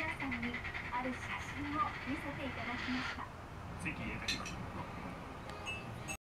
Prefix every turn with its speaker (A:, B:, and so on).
A: 皆さんにある写真を見せていただきました。
B: 関英武君の